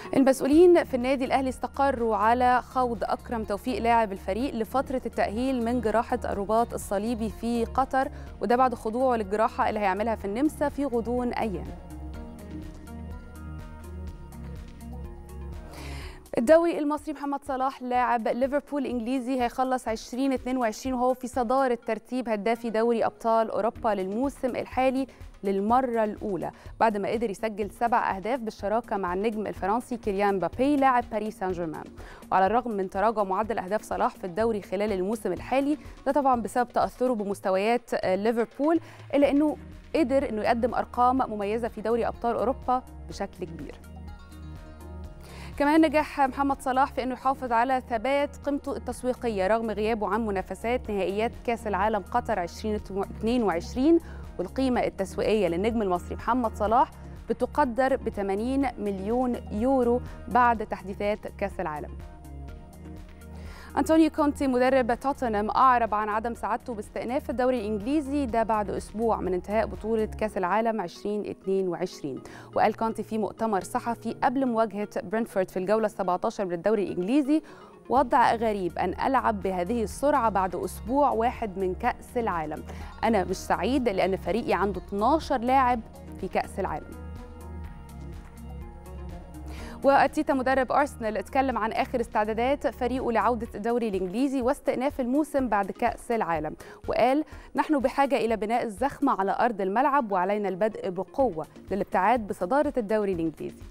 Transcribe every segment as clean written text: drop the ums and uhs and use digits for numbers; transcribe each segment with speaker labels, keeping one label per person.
Speaker 1: المسؤولين في النادي الأهلي استقروا على خوض أكرم توفيق لاعب الفريق لفترة التأهيل من جراحة الرباط الصليبي في قطر، وده بعد خضوعه للجراحة اللي هيعملها في النمسا في غضون أيام. الدوري المصري محمد صلاح لاعب ليفربول الإنجليزي هيخلص 2022 وهو في صدارة ترتيب هدافي دوري أبطال أوروبا للموسم الحالي للمرة الأولى بعد ما قدر يسجل 7 أهداف بالشراكة مع النجم الفرنسي كيليان مبابي لاعب باريس سان جيرمان. وعلى الرغم من تراجع معدل أهداف صلاح في الدوري خلال الموسم الحالي، ده طبعا بسبب تأثره بمستويات ليفربول، إلا أنه قدر أنه يقدم أرقام مميزة في دوري أبطال أوروبا بشكل كبير. كمان نجح محمد صلاح في أنه يحافظ على ثبات قيمته التسويقية رغم غيابه عن منافسات نهائيات كأس العالم قطر 2022، والقيمة التسويقية للنجم المصري محمد صلاح بتقدر ب 80 مليون يورو بعد تحديثات كأس العالم. أنطونيو كونتي مدرب توتنهام أعرب عن عدم سعادته باستئناف الدوري الإنجليزي ده بعد أسبوع من انتهاء بطولة كأس العالم 2022. وقال كونتي في مؤتمر صحفي قبل مواجهة برنتفورد في الجولة 17 من الدوري الإنجليزي: وضع غريب أن ألعب بهذه السرعة بعد أسبوع واحد من كأس العالم. أنا مش سعيد لأن فريقي عنده 12 لاعب في كأس العالم. وأرتيتا مدرب أرسنال اتكلم عن آخر استعدادات فريقه لعودة الدوري الإنجليزي واستئناف الموسم بعد كأس العالم، وقال: نحن بحاجة إلى بناء الزخمة على أرض الملعب وعلينا البدء بقوة للابتعاد بصدارة الدوري الإنجليزي.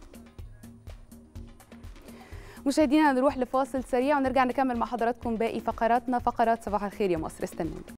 Speaker 1: مشاهدينا نروح لفاصل سريع ونرجع نكمل مع حضراتكم باقي فقراتنا، فقرات صباح الخير يا مصر. استنونا.